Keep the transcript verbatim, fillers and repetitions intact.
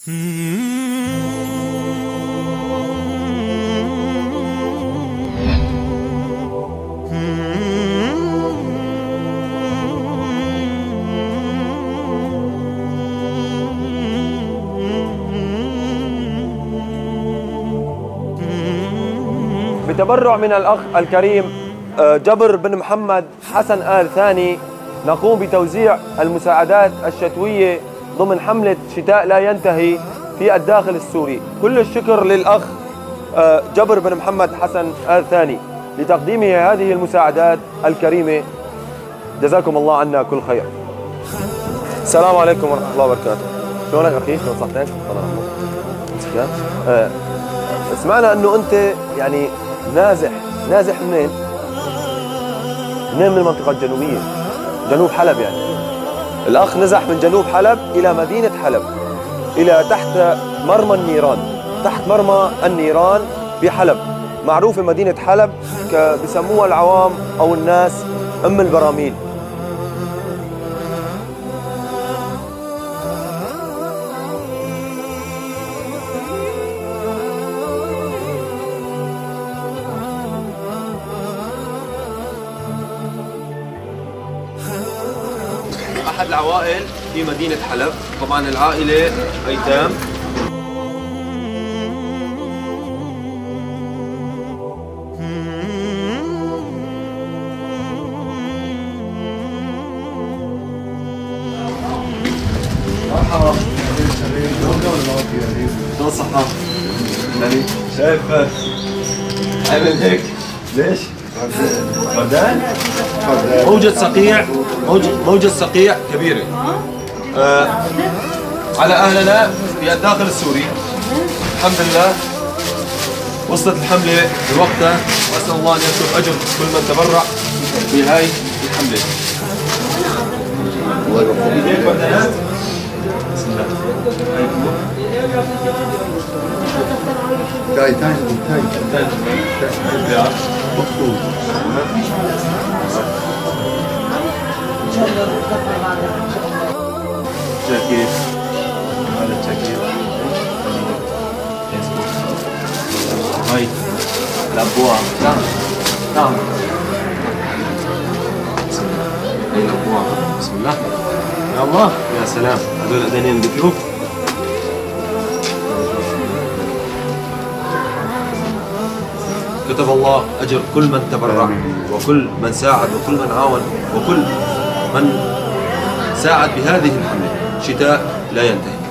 بتبرع من الأخ الكريم جبر بن محمد حسن آل ثاني نقوم بتوزيع المساعدات الشتوية ضمن حملة شتاء لا ينتهي في الداخل السوري. كل الشكر للأخ جبر بن محمد حسن آل ثاني لتقديمه هذه المساعدات الكريمة. جزاكم الله عنا كل خير. السلام عليكم ورحمة الله وبركاته. شلونك أخي؟ شلون صحتك؟ الله يرحمك. أه سمعنا أنه أنت يعني نازح نازح منين؟ منين من المنطقة الجنوبية؟ جنوب حلب يعني. الأخ نزح من جنوب حلب إلى مدينة حلب، إلى تحت مرمى النيران، تحت مرمى النيران بحلب. معروفة مدينة حلب بسموها العوام أو الناس أم البراميل. أحد العوائل في مدينة حلب، طبعا العائلة أيتام. مرحبا. شلون صحة؟ يعني شايف عامل هيك ليش؟ فردان؟ موجة صقيع، موجة موجة صقيع كبيرة آه على أهلنا في الداخل السوري. الحمد لله وصلت الحملة بوقتها، وأسأل الله أن يكتب أجر كل من تبرع في هاي الحملة. الله يوفقك. بسم الله. تاي تاي تاي تاي مفقود. جاكيت هذا الجاكيت هاي الأبواب. نعم نعم هاي الأبواب. بسم الله. يا الله يا سلام. هذول أذنين بكيوب. كتب الله أجر كل من تبرع وكل من ساعد وكل من عاون وكل من ساعد بهذه الحملة. شتاء لا ينتهي.